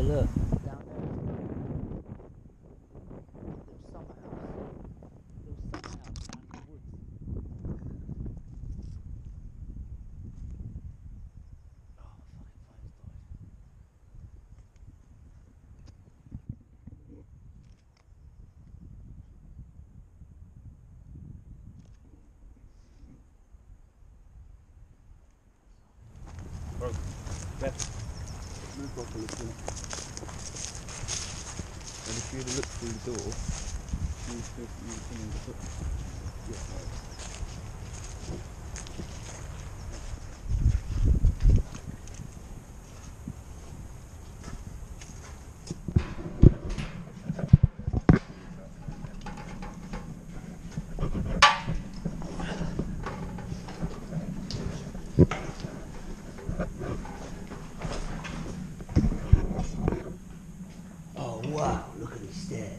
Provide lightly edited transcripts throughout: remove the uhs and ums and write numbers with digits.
look. Down there. Little summer house. Little summer house down in the woods. Oh, my fucking phone's died. Bro, left. No proper look in it. And if you had a look through the door, you would see in the foot. Yeah, right. Oh wow, look at these stairs.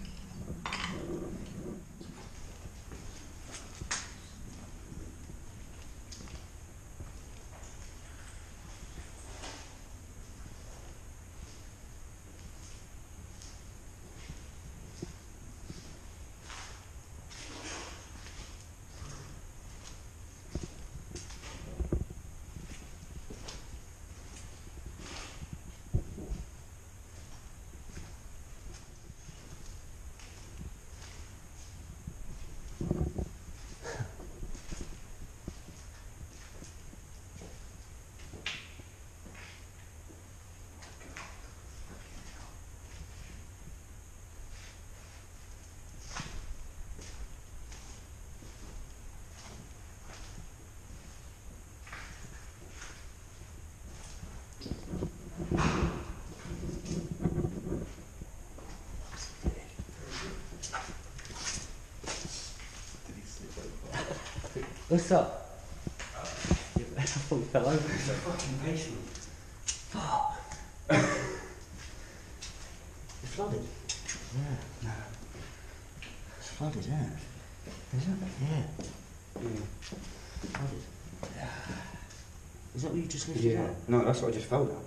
What's up? I thought you fell over. It's a fucking basement. Fuck. It's flooded. Yeah. No. It's flooded, isn't it? Is it? Yeah. Flooded. Is that what you just lifted Yeah. up? No, that's what I just fell down.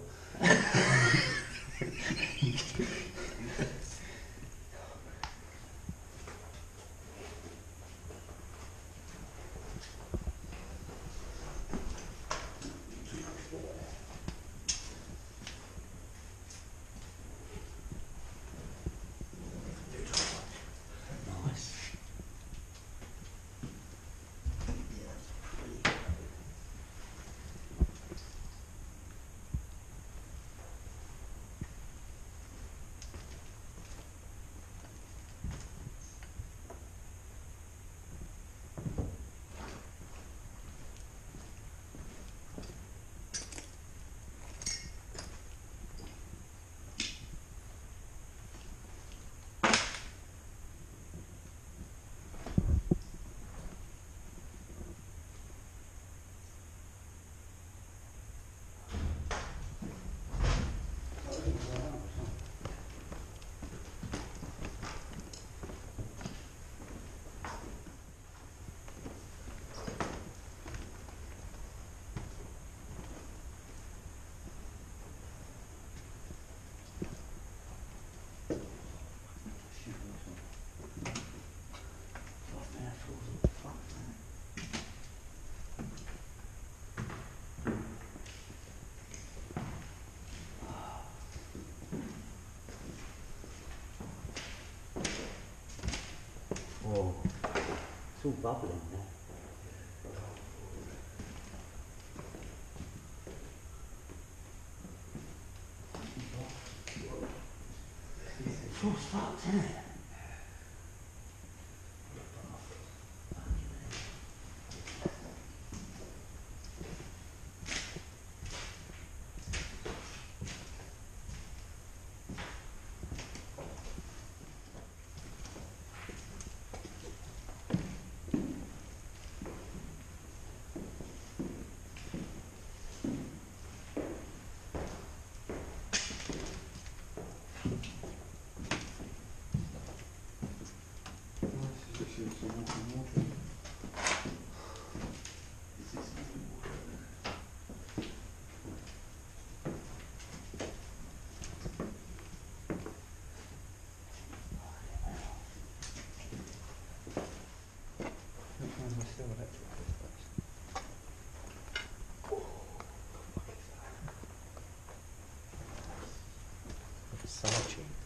Nice. Whoa. It's all bubbling now. It's all fucked, isn't it? Sergeant.